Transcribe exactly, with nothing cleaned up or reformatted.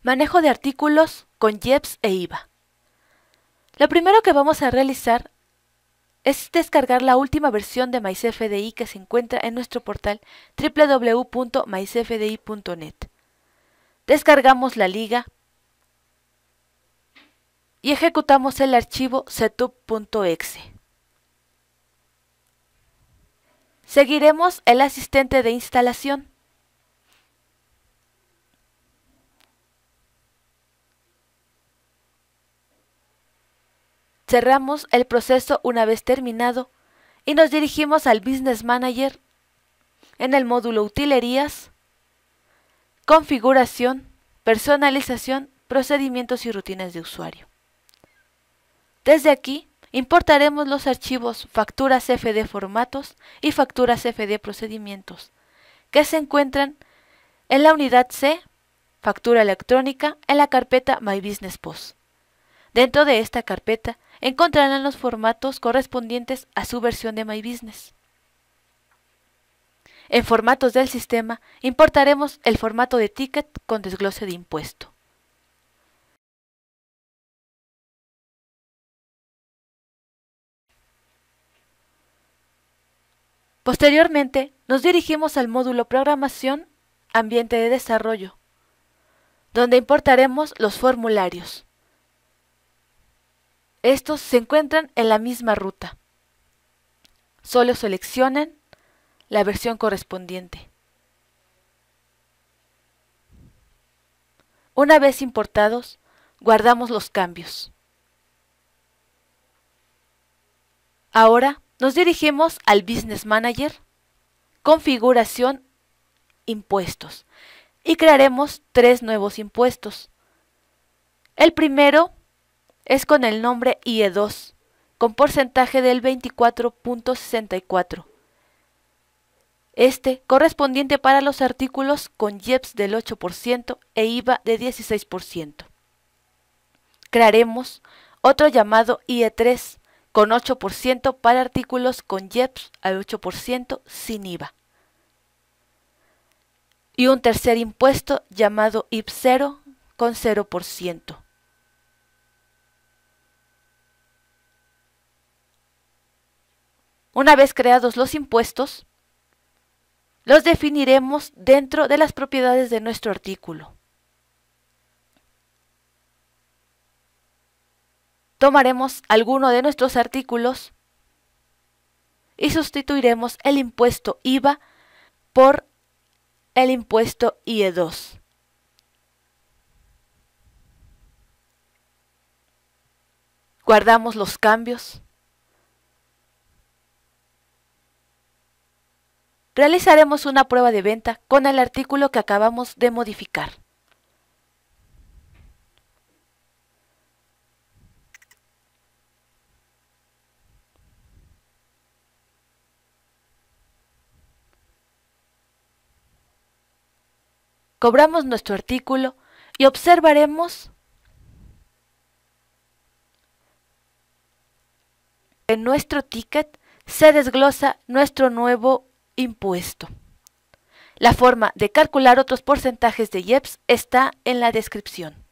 Manejo de artículos con I E P S e I V A. Lo primero que vamos a realizar es descargar la última versión de MyCFDI que se encuentra en nuestro portal w w w punto my c f d i punto net. Descargamos la liga y ejecutamos el archivo setup punto e x e. Seguiremos el asistente de instalación. Cerramos el proceso una vez terminado y nos dirigimos al Business Manager en el módulo Utilerías, Configuración, Personalización, Procedimientos y Rutinas de usuario. Desde aquí importaremos los archivos Facturas F D Formatos y Facturas F D Procedimientos, que se encuentran en la unidad C, Factura Electrónica, en la carpeta My Business Post. Dentro de esta carpeta encontrarán los formatos correspondientes a su versión de My Business. En formatos del sistema importaremos el formato de ticket con desglose de impuesto. Posteriormente, nos dirigimos al módulo Programación, Ambiente de Desarrollo, donde importaremos los formularios. Estos se encuentran en la misma ruta. Solo seleccionen la versión correspondiente. Una vez importados, guardamos los cambios. Ahora nos dirigimos al Business Manager, Configuración, Impuestos, y crearemos tres nuevos impuestos. El primero es con el nombre I E dos, con porcentaje del veinticuatro punto sesenta y cuatro. Este correspondiente para los artículos con I E P S del ocho por ciento e I V A de dieciséis por ciento. Crearemos otro llamado I E tres, con ocho por ciento para artículos con I E P S al ocho por ciento sin I V A. Y un tercer impuesto llamado I P cero con cero por ciento. Una vez creados los impuestos, los definiremos dentro de las propiedades de nuestro artículo. Tomaremos alguno de nuestros artículos y sustituiremos el impuesto I V A por el impuesto I E dos. Guardamos los cambios. Realizaremos una prueba de venta con el artículo que acabamos de modificar. Cobramos nuestro artículo y observaremos en nuestro ticket se desglosa nuestro nuevo impuesto. La forma de calcular otros porcentajes de I E P S está en la descripción.